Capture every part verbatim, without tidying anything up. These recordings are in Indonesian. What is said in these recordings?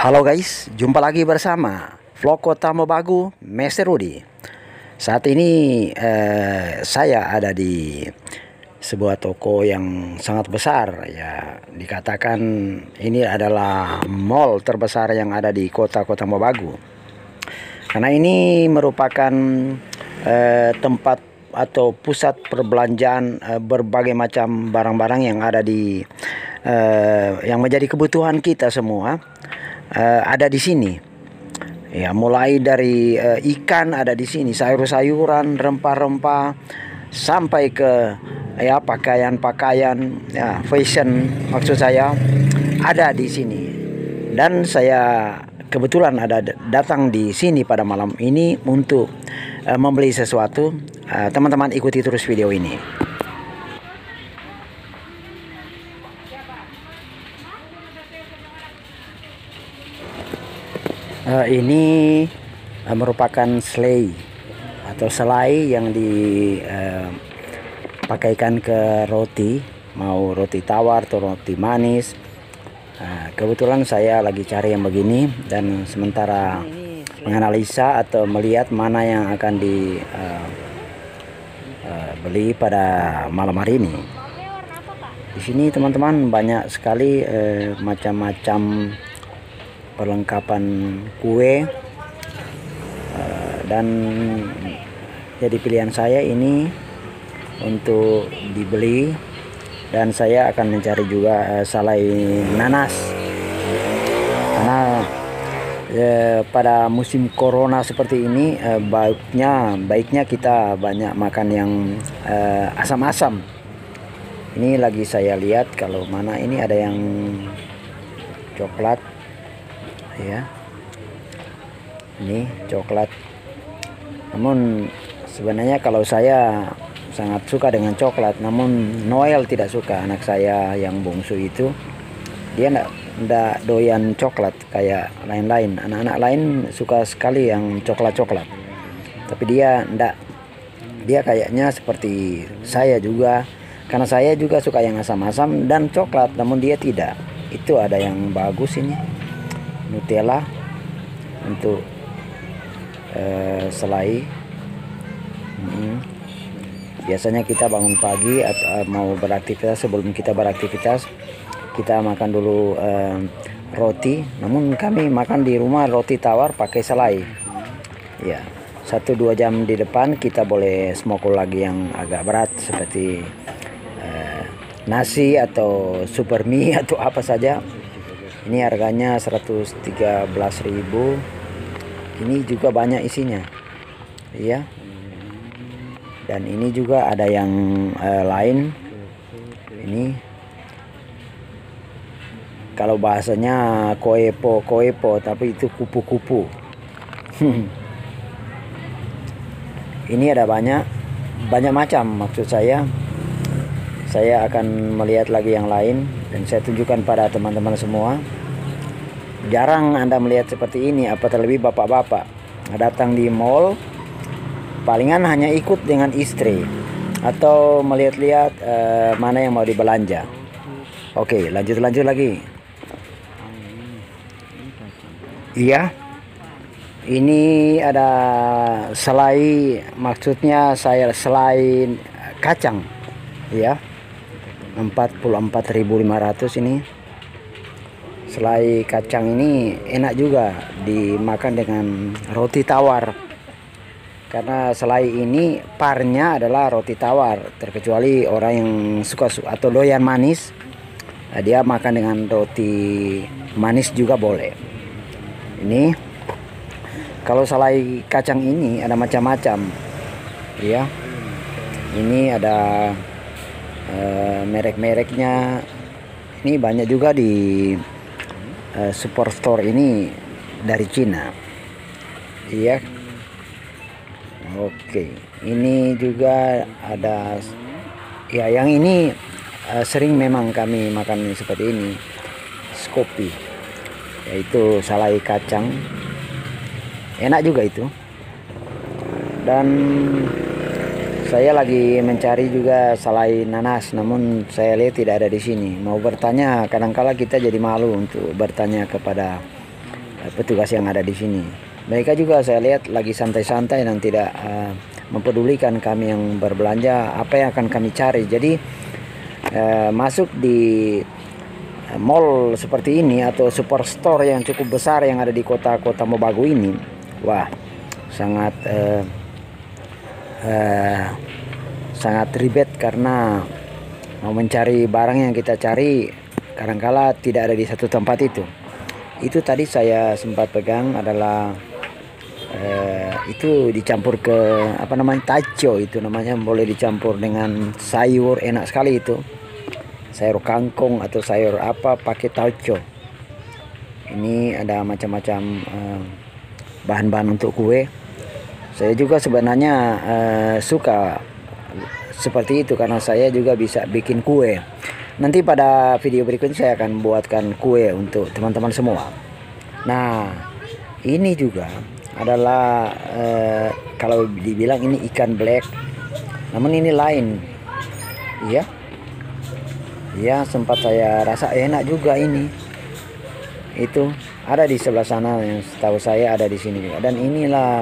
Halo guys, jumpa lagi bersama Vlog Kota Mobagu, Mister Rudi. Saat ini eh, saya ada di sebuah toko yang sangat besar, ya dikatakan ini adalah mall terbesar yang ada di kota Kota Mobagu. Karena ini merupakan eh, tempat atau pusat perbelanjaan eh, berbagai macam barang-barang yang ada di eh, yang menjadi kebutuhan kita semua. Uh, ada di sini, ya mulai dari uh, ikan ada di sini, sayur-sayuran, rempah-rempah, sampai ke ya pakaian-pakaian, ya fashion maksud saya ada di sini. Dan saya kebetulan ada datang di sini pada malam ini untuk uh, membeli sesuatu. Uh, teman-teman ikuti terus video ini. Uh, ini uh, merupakan selai atau selai yang dipakaikan uh, ke roti, mau roti tawar atau roti manis. Uh, kebetulan saya lagi cari yang begini, dan sementara menganalisa atau melihat mana yang akan dibeli uh, uh, pada malam hari ini. Di sini teman-teman banyak sekali uh, macam-macam perlengkapan kue, uh, dan jadi pilihan saya ini untuk dibeli, dan saya akan mencari juga uh, salai nanas karena uh, pada musim corona seperti ini uh, baiknya baiknya kita banyak makan yang uh, asam-asam. Ini lagi saya lihat kalau mana ini ada yang coklat, ya ini coklat. Namun sebenarnya kalau saya sangat suka dengan coklat, namun Noel tidak suka. Anak saya yang bungsu itu dia enggak enggak doyan coklat kayak lain-lain. Anak-anak lain suka sekali yang coklat-coklat, tapi dia enggak. Dia kayaknya seperti saya juga, karena saya juga suka yang asam-asam dan coklat, namun dia tidak. Itu ada yang bagus ini, Nutella untuk uh, selai. hmm. Biasanya kita bangun pagi atau uh, mau beraktivitas, sebelum kita beraktivitas kita makan dulu uh, roti. Namun kami makan di rumah roti tawar pakai selai, ya satu dua jam di depan kita boleh smokul lagi yang agak berat seperti uh, nasi atau super mie atau apa saja. Ini harganya seratus tiga belas ribu. Ini juga banyak isinya, ya. Dan ini juga ada yang uh, lain. Ini kalau bahasanya koepo koepo, tapi itu kupu-kupu. Ini ada banyak banyak macam, maksud saya. Saya akan melihat lagi yang lain dan saya tunjukkan pada teman-teman semua. Jarang Anda melihat seperti ini, apa terlebih bapak-bapak datang di mall, palingan hanya ikut dengan istri atau melihat-lihat uh, mana yang mau dibelanja. Oke, lanjut-lanjut lagi. Iya, ini ada selai, maksudnya saya selai kacang, ya, empat puluh empat ribu lima ratus ini. Selai kacang ini enak juga dimakan dengan roti tawar, karena selai ini parnya adalah roti tawar. Terkecuali orang yang suka atau doyan manis, dia makan dengan roti manis juga boleh. Ini kalau selai kacang ini ada macam-macam, ya. Ini ada uh, merek-mereknya. Ini banyak juga di Uh, superstore ini dari Cina, iya. Oke, ini juga ada, ya yang ini uh, sering memang kami makan seperti ini, Skopi, yaitu salai kacang, enak juga itu. Dan saya lagi mencari juga salai nanas, namun saya lihat tidak ada di sini. Mau bertanya, kadangkala kita jadi malu untuk bertanya kepada uh, petugas yang ada di sini. Mereka juga saya lihat lagi santai-santai dan tidak uh, mempedulikan kami yang berbelanja apa yang akan kami cari. Jadi uh, masuk di mall seperti ini atau superstore yang cukup besar yang ada di kota-kota Mobagu ini, wah sangat uh, uh, sangat ribet karena mau mencari barang yang kita cari kadangkala tidak ada di satu tempat itu. Itu tadi saya sempat pegang adalah uh, itu dicampur ke apa namanya tacho, itu namanya, boleh dicampur dengan sayur, enak sekali itu. Sayur kangkung atau sayur apa pakai tauco. Ini ada macam-macam uh, bahan-bahan untuk kue. Saya juga sebenarnya uh, suka seperti itu karena saya juga bisa bikin kue. Nanti pada video berikutnya saya akan buatkan kue untuk teman-teman semua. Nah, ini juga adalah uh, kalau dibilang ini ikan black, namun ini lain. Iya. Ya, sempat saya rasa enak juga ini. Itu ada di sebelah sana, yang setahu saya ada di sini juga. Dan inilah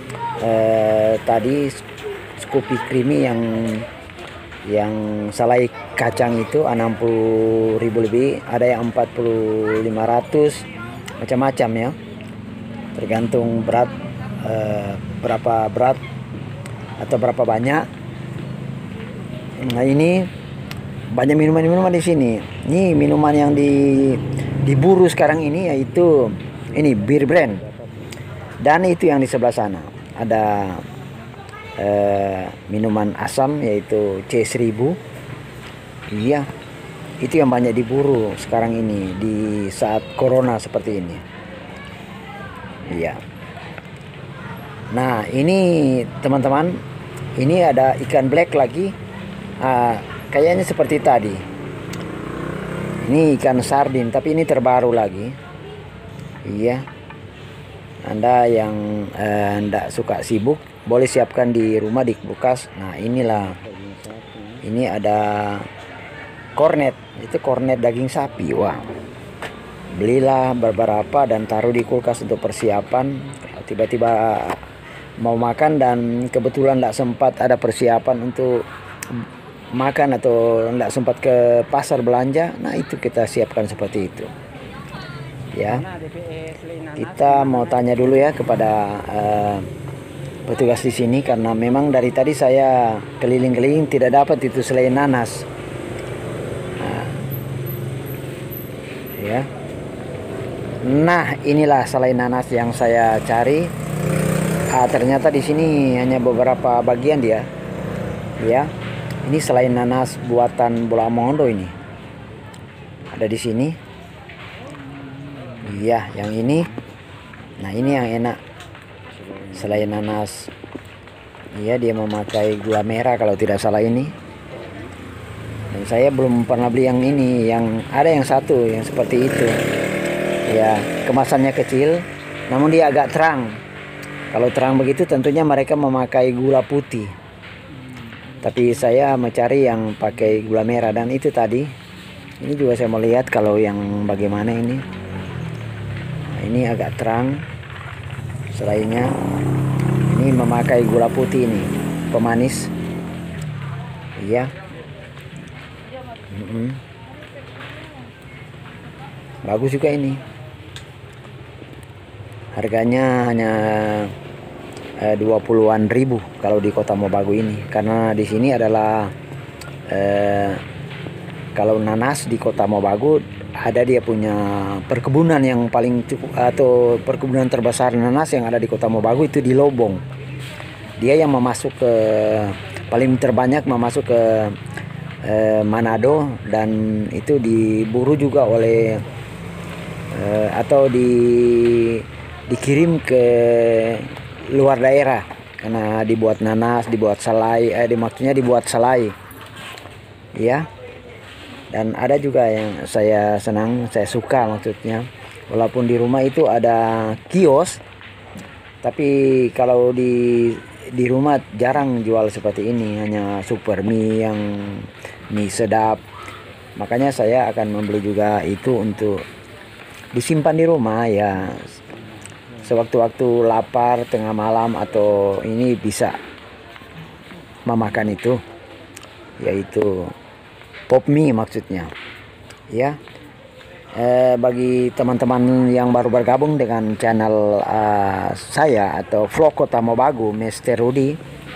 eh, tadi Scoopy Creamy yang yang salai kacang itu enam puluh ribu lebih, ada yang empat puluh lima ratus, macam-macam ya. Tergantung berat, eh, berapa berat atau berapa banyak. Nah, ini banyak minuman-minuman di sini. Ini minuman yang di diburu sekarang ini yaitu ini bir brand. Dan itu yang di sebelah sana ada eh, minuman asam yaitu C seribu. Iya, itu yang banyak diburu sekarang ini di saat corona seperti ini. Iya. Nah, ini teman-teman, ini ada ikan black lagi. Ah, kayaknya seperti tadi. Ini ikan sardin, tapi ini terbaru lagi. Iya. Anda yang eh, enggak suka sibuk, boleh siapkan di rumah di kulkas. Nah, inilah. Ini ada kornet. Itu kornet daging sapi. Wah. Belilah beberapa dan taruh di kulkas untuk persiapan. Tiba-tiba mau makan dan kebetulan enggak sempat ada persiapan untuk makan atau enggak sempat ke pasar belanja, nah itu kita siapkan seperti itu ya. Kita mau tanya dulu ya kepada uh, petugas di sini karena memang dari tadi saya keliling-keliling tidak dapat itu selain nanas. Nah, ya. Nah, inilah selain nanas yang saya cari. Ah, ternyata di sini hanya beberapa bagian dia. Ya. Ini selain nanas buatan Bola Mongondo ini. Ada di sini. Iya, yang ini. Nah, ini yang enak. Selain nanas. Iya, dia memakai gula merah kalau tidak salah ini. Dan saya belum pernah beli yang ini, yang ada yang satu yang seperti itu. Ya, kemasannya kecil, namun dia agak terang. Kalau terang begitu tentunya mereka memakai gula putih. Tapi saya mencari yang pakai gula merah. Dan itu tadi, ini juga saya mau lihat kalau yang bagaimana ini. Nah, ini agak terang. Selainnya, ini memakai gula putih ini, pemanis. Iya. Mm-hmm. Bagus juga ini. Harganya hanya dua puluhan ribu kalau di kota Mobagu ini, karena di sini adalah eh, kalau nanas di kota Mobagu ada dia punya perkebunan yang paling cukup atau perkebunan terbesar nanas yang ada di kota Mobagu itu di Lobong. Dia yang memasuk ke paling terbanyak memasuk ke eh, Manado, dan itu diburu juga oleh eh, atau di dikirim ke luar daerah karena dibuat nanas, dibuat salai, eh maksudnya dibuat salai, ya. Dan ada juga yang saya senang, saya suka maksudnya, walaupun di rumah itu ada kios, tapi kalau di di rumah jarang jual seperti ini, hanya super mie yang mie sedap. Makanya saya akan membeli juga itu untuk disimpan di rumah ya. sewaktu-waktu lapar tengah malam atau ini bisa memakan itu, yaitu pop mie maksudnya ya. Eh, bagi teman-teman yang baru bergabung dengan channel uh, saya atau vlog Kota Mobagu Mister Rudy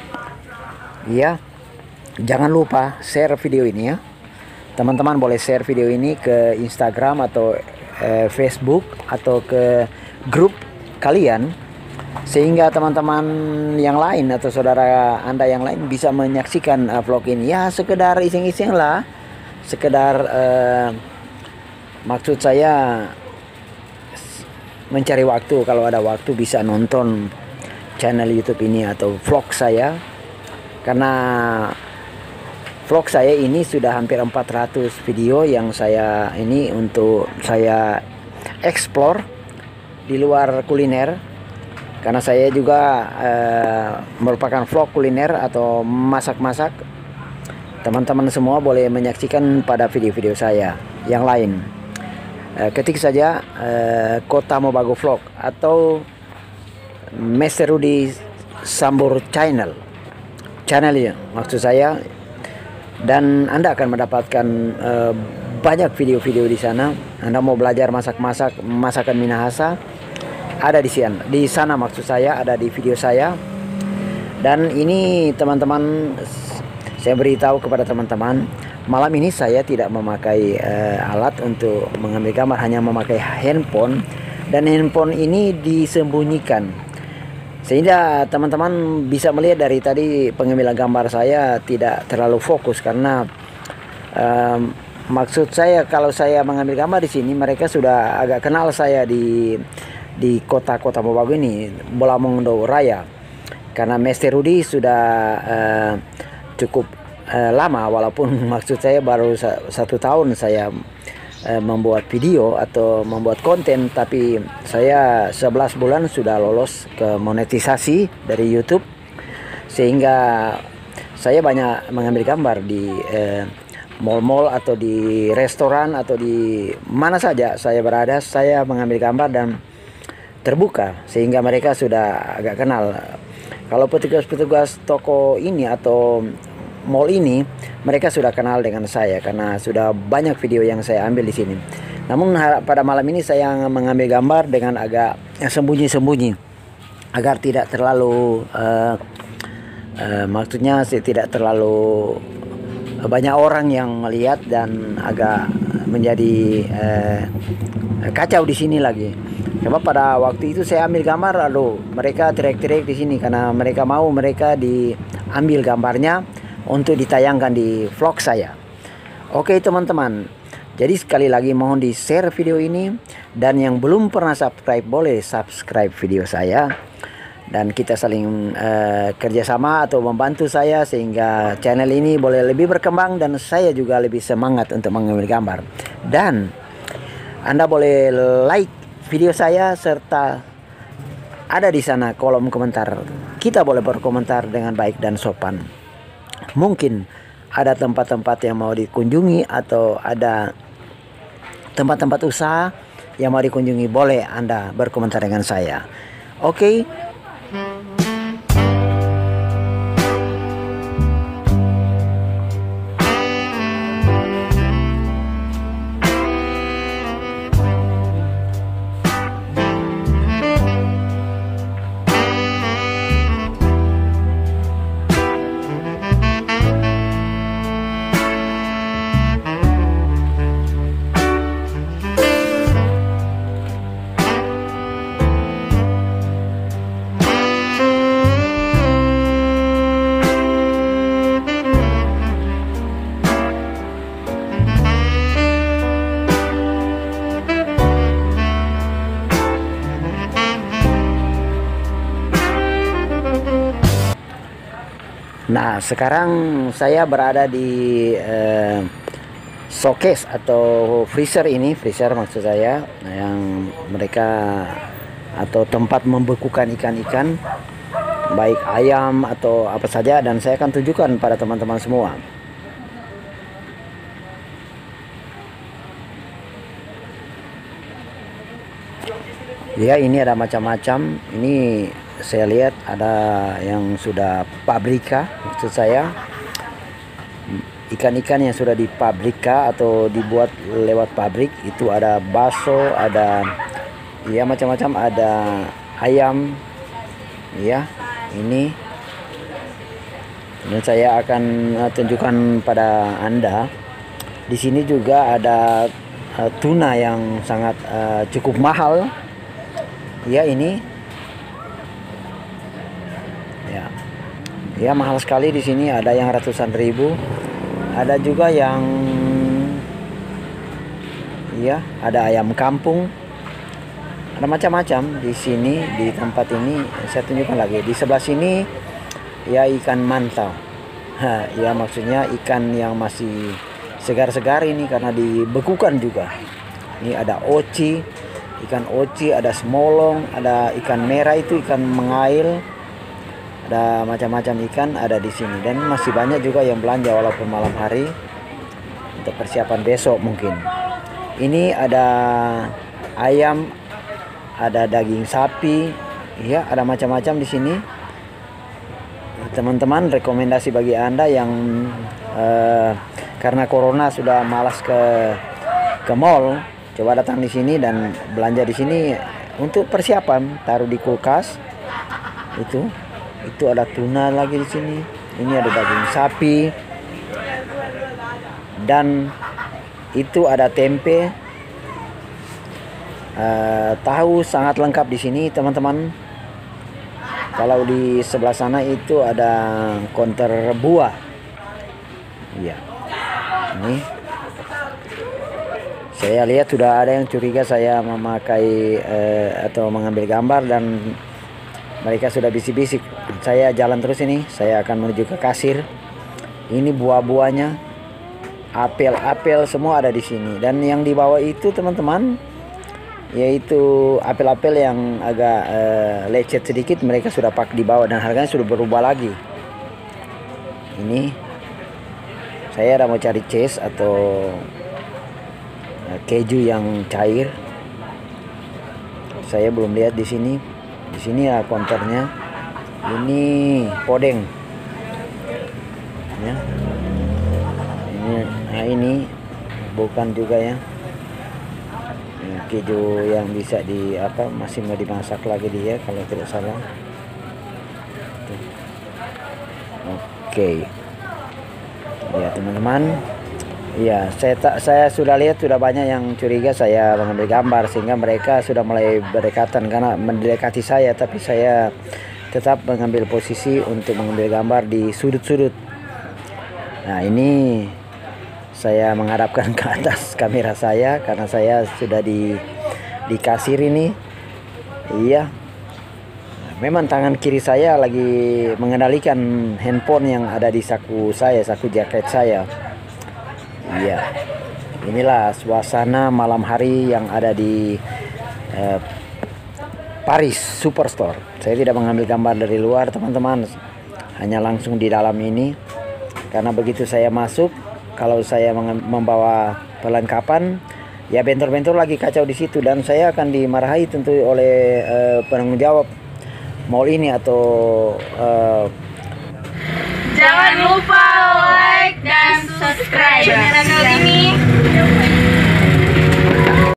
ya, jangan lupa share video ini ya. Teman-teman boleh share video ini ke Instagram atau eh, Facebook atau ke grup kalian, sehingga teman-teman yang lain atau saudara Anda yang lain bisa menyaksikan uh, vlog ini ya. Sekedar iseng-iseng lah, sekedar uh, maksud saya mencari waktu, kalau ada waktu bisa nonton channel YouTube ini atau vlog saya, karena vlog saya ini sudah hampir empat ratus video yang saya ini untuk saya explore di luar kuliner, karena saya juga eh, merupakan vlog kuliner atau masak-masak. Teman-teman semua boleh menyaksikan pada video-video saya yang lain. Eh, ketik saja eh, Kota Mobagu Vlog atau Mister Rudy Sambur Channel, channelnya maksud saya, dan Anda akan mendapatkan eh, banyak video-video di sana. Anda mau belajar masak-masak masakan Minahasa, ada di sana, di sana maksud saya, ada di video saya. Dan ini teman-teman, saya beritahu kepada teman-teman, malam ini saya tidak memakai uh, alat untuk mengambil gambar, hanya memakai handphone, dan handphone ini disembunyikan sehingga teman-teman bisa melihat dari tadi pengambilan gambar saya tidak terlalu fokus, karena um, maksud saya kalau saya mengambil gambar di sini mereka sudah agak kenal saya di di kota-kota Mobagu ini, Bolamondo Raya, karena Mister Rudy sudah uh, cukup uh, lama, walaupun maksud saya baru satu tahun saya uh, membuat video atau membuat konten, tapi saya sebelas bulan sudah lolos ke monetisasi dari YouTube, sehingga saya banyak mengambil gambar di uh, mall-mall atau di restoran atau di mana saja saya berada, saya mengambil gambar dan terbuka, sehingga mereka sudah agak kenal. Kalau petugas-petugas toko ini atau mall ini, mereka sudah kenal dengan saya karena sudah banyak video yang saya ambil di sini. Namun pada malam ini saya mengambil gambar dengan agak sembunyi-sembunyi, agar tidak terlalu uh, uh, maksudnya tidak terlalu banyak orang yang melihat dan agak menjadi uh, kacau di sini lagi. Sebab pada waktu itu saya ambil gambar, lalu mereka teriak-teriak di sini karena mereka mau mereka diambil gambarnya untuk ditayangkan di vlog saya. Oke teman-teman, jadi sekali lagi mohon di share video ini, dan yang belum pernah subscribe boleh subscribe video saya, dan kita saling uh, kerjasama atau membantu saya sehingga channel ini boleh lebih berkembang dan saya juga lebih semangat untuk mengambil gambar. Dan Anda boleh like video saya, serta ada di sana kolom komentar. Kita boleh berkomentar dengan baik dan sopan. Mungkin ada tempat-tempat yang mau dikunjungi atau ada tempat-tempat usaha yang mau dikunjungi, boleh Anda berkomentar dengan saya. Oke. Nah, sekarang saya berada di eh, showcase atau freezer ini, freezer maksud saya, yang mereka atau tempat membekukan ikan-ikan, baik ayam atau apa saja, dan saya akan tunjukkan pada teman-teman semua. Ya, ini ada macam-macam. Ini saya lihat ada yang sudah pabrika, maksud saya ikan-ikan yang sudah dipabrika atau dibuat lewat pabrik. Itu ada bakso, ada ya macam-macam, ada ayam. Ya, ini dan saya akan uh, tunjukkan pada Anda. Di sini juga ada uh, tuna yang sangat uh, cukup mahal. Ya, ini ya, ya mahal sekali di sini. Ada yang ratusan ribu, ada juga yang ya ada ayam kampung, ada macam-macam di sini. Di tempat ini saya tunjukkan lagi. Di sebelah sini ya ikan mantau. Ha, ya maksudnya ikan yang masih segar-segar ini karena dibekukan juga. Ini ada oci, ikan oci, ada semolong, ada ikan merah itu ikan mengail, ada macam-macam ikan ada di sini. Dan masih banyak juga yang belanja walaupun malam hari untuk persiapan besok mungkin. Ini ada ayam, ada daging sapi, ya ada macam-macam di sini. Teman-teman, rekomendasi bagi Anda yang uh, karena corona sudah malas ke ke mall, coba datang di sini dan belanja di sini untuk persiapan, taruh di kulkas. Itu, itu ada tuna lagi di sini. Ini ada daging sapi dan itu ada tempe, uh, tahu sangat lengkap di sini, teman-teman. Kalau di sebelah sana itu ada konter buah. Iya, ini saya lihat sudah ada yang curiga saya memakai eh, atau mengambil gambar dan mereka sudah bisik-bisik. Saya jalan terus ini, saya akan menuju ke kasir. Ini buah-buahnya, apel-apel semua ada di sini. Dan yang di bawah itu teman-teman, yaitu apel-apel yang agak eh, lecet sedikit, mereka sudah pakai di bawah dan harganya sudah berubah lagi. Ini saya ada mau cari cheese atau keju yang cair. Saya belum lihat di sini. Di sini ya konternya. Ini podeng. Ya. Ini, nah ini bukan juga ya. Ini keju yang bisa di apa masih mau dimasak lagi dia kalau tidak salah. Oke. Ya teman-teman. Iya, saya tak saya sudah lihat sudah banyak yang curiga saya mengambil gambar sehingga mereka sudah mulai berdekatan karena mendekati saya, tapi saya tetap mengambil posisi untuk mengambil gambar di sudut-sudut. Nah, ini saya menghadapkan ke atas kamera saya karena saya sudah di di kasir ini. Iya. Memang tangan kiri saya lagi mengendalikan handphone yang ada di saku saya, saku jaket saya. Iya, inilah suasana malam hari yang ada di eh, Paris Superstore. Saya tidak mengambil gambar dari luar teman-teman, hanya langsung di dalam ini. Karena begitu saya masuk, kalau saya membawa perlengkapan, ya bentor-bentor lagi kacau di situ dan saya akan dimarahi tentu oleh eh, penanggung jawab mall ini atau eh, jangan lupa like dan subscribe channel ini.